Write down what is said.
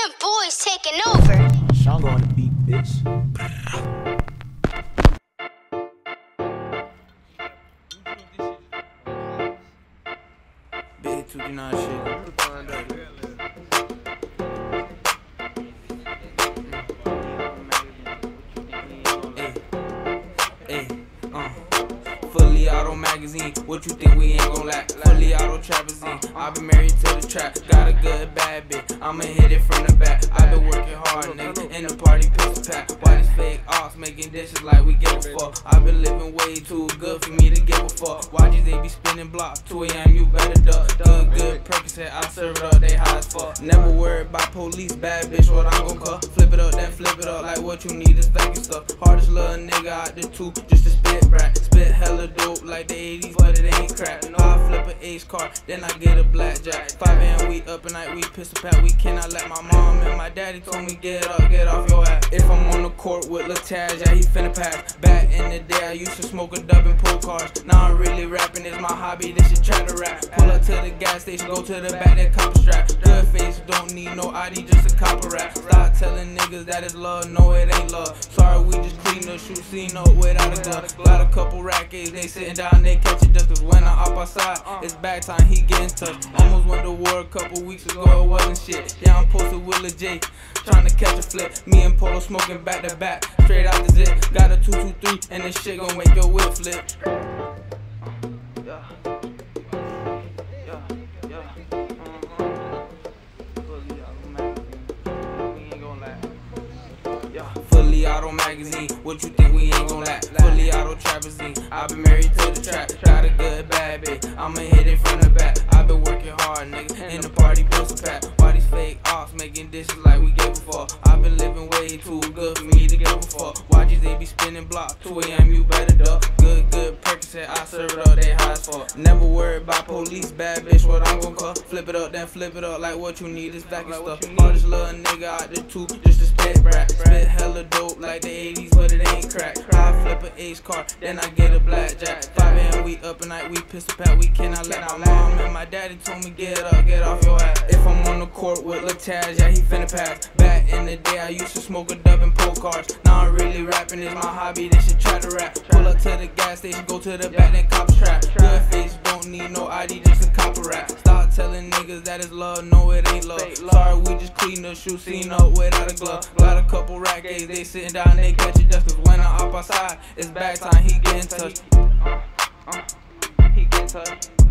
Young boys taking over. Sean on the beat, bitch. Big 239 shit. Fully Auto magazine, what you think we ain't gon' lack? Fully Auto Trapezine, I been married to the trap. Got a good bad bitch, I'ma hit it from the back. I been working hard, nigga, in the party pistol pack. Why these fake offs making dishes like we give a fuck? I been living way too good for me to give a fuck. Watches they be spinning blocks, 2 AM you better duck. Good Percocet, I serve it up, they high as fuck. Never worried about police, bad bitch, what I'm gon' cut. Flip it up, then flip it up, like what you need is vacuum stuff. Hardest little nigga out the two, just to spit rap. Spit hella dope like the 80s, but it ain't crap. I flip an Ace card, then I get a blackjack. 5 AM we up at night, we pistol pack. We cannot let my mom and my daddy told me get up, get off your ass. If I'm on the court with Lataj, yeah, he finna pass. Back in the day, I used to smoke a dub and pull cars. Now I'm really rapping, it's my hobby, this shit try to rap. Pull up to the gas station, go to the back, that copper strap. Good face, don't need no ID, just a copper rap. Stop telling niggas that it's love, no it ain't love. Sorry, we just clean the shoot scene up without a glove. Got a couple rackets, they sitting down, they catch it just cause when I hop outside, it's back time, he getting touched. Almost went to war a couple weeks ago, it wasn't shit. Yeah, I'm posted with Lil J, trying to catch a flip. Me and Polo smoking back to back, straight out the zip. Got a 223, and this shit gon' make your whip flip. Fully Auto magazine, what you think we ain't gon' lack? Fully Auto Trapezine, I been married to the trap. Got a good bad bitch, I'ma hit it from the back. I been working hard, nigga, in the party pistol pack. Why these fake offs making dishes like we gave a fuck? I been living way too good for me to give a fuck. Watches they be spinning blocks, 2 AM you better duck. Good Percocet, I serve it up, they high as fuck. Never worried about police, bad bitch, what I'm gon' cut. Flip it up, then flip it up, like what you need is vacuum stuff. Hardest little nigga out the two, just to spit rap. Spit hella dope like the 80s, but it ain't crack. I flip an Ace card, then I get a blackjack. 5 AM we up at night, we pistol pack. We cannot let my mom and my daddy told me get up, get off your ass. If I'm on the court with Lataj, yeah, he finna pass. Back in the day, I used to smoke a dub and pull cars. Now I'm really rapping, it's my hobby, this shit try to rap. Pull up to the gas station, go to the back, then cop strap. Good face, don't need no ID, just a copper rap. Stop telling niggas that it's love, no it ain't love. Sorry, we just clean the shoe scene up without a glove. Got a couple rackets, they sitting down, they catch it just cause when I hop outside, it's back time, he getting touched. He getting touched.